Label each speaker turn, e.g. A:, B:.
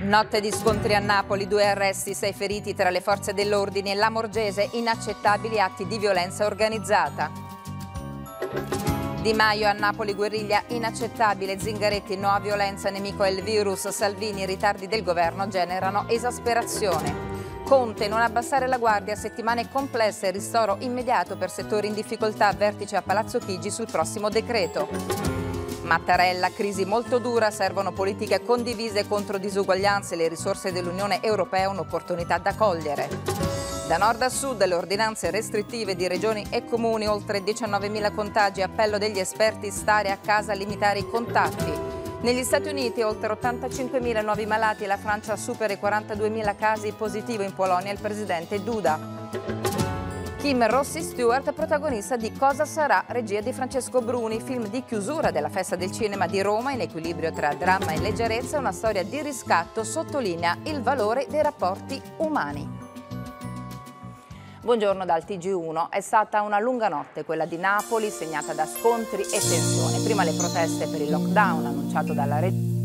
A: Notte di scontri a Napoli, 2 arresti, 6 feriti tra le forze dell'ordine e la Morgese, inaccettabili atti di violenza organizzata. Di Maio a Napoli, guerriglia inaccettabile, Zingaretti no a violenza, nemico è il virus, Salvini, i ritardi del governo generano esasperazione. Conte, non abbassare la guardia, settimane complesse, ristoro immediato per settori in difficoltà, vertice a Palazzo Chigi sul prossimo decreto. Mattarella, crisi molto dura, servono politiche condivise contro disuguaglianze, le risorse dell'Unione Europea un'opportunità da cogliere. Da nord a sud le ordinanze restrittive di regioni e comuni, oltre 19.000 contagi, appello degli esperti, stare a casa, limitare i contatti. Negli Stati Uniti oltre 85.000 nuovi malati, la Francia supera i 42.000 casi, positivo in Polonia il presidente Duda. Kim Rossi Stewart, protagonista di Cosa sarà, regia di Francesco Bruni, film di chiusura della Festa del Cinema di Roma, in equilibrio tra dramma e leggerezza, una storia di riscatto, sottolinea il valore dei rapporti umani. Buongiorno dal TG1. È stata una lunga notte quella di Napoli, segnata da scontri e tensione. Prima le proteste per il lockdown annunciato dalla regione.